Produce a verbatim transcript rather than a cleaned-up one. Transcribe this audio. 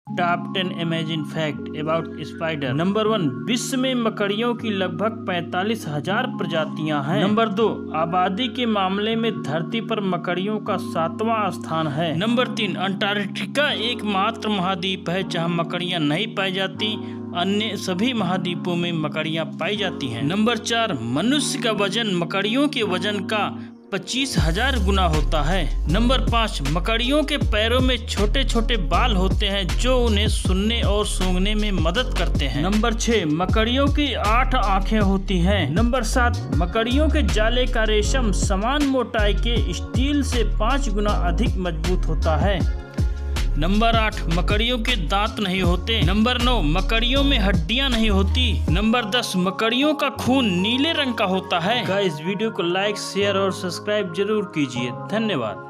Top ten amazing fact about spider. Number one, विश्व में मकड़ियों की लगभग पैंतालीस हजार प्रजातियां हैं। नंबर दो, आबादी के मामले में धरती पर मकड़ियों का सातवां स्थान है। नंबर तीन, अंटार्कटिका एकमात्र महाद्वीप है जहां मकड़ियां नहीं पाई जाती, अन्य सभी महाद्वीपों में मकड़ियां पाई जाती हैं। नंबर चार, मनुष्य का वजन मकड़ियों के वजन का पच्चीस हजार गुना होता है। नंबर पाँच, मकड़ियों के पैरों में छोटे छोटे बाल होते हैं जो उन्हें सुनने और सूंघने में मदद करते हैं। नंबर छह, मकड़ियों की आठ आंखें होती हैं। नंबर सात, मकड़ियों के जाले का रेशम समान मोटाई के स्टील से पाँच गुना अधिक मजबूत होता है। नंबर आठ, मकड़ियों के दांत नहीं होते। नंबर नौ, मकड़ियों में हड्डियां नहीं होती। नंबर दस, मकड़ियों का खून नीले रंग का होता है। गाइस, वीडियो को लाइक, शेयर और सब्सक्राइब जरूर कीजिए। धन्यवाद।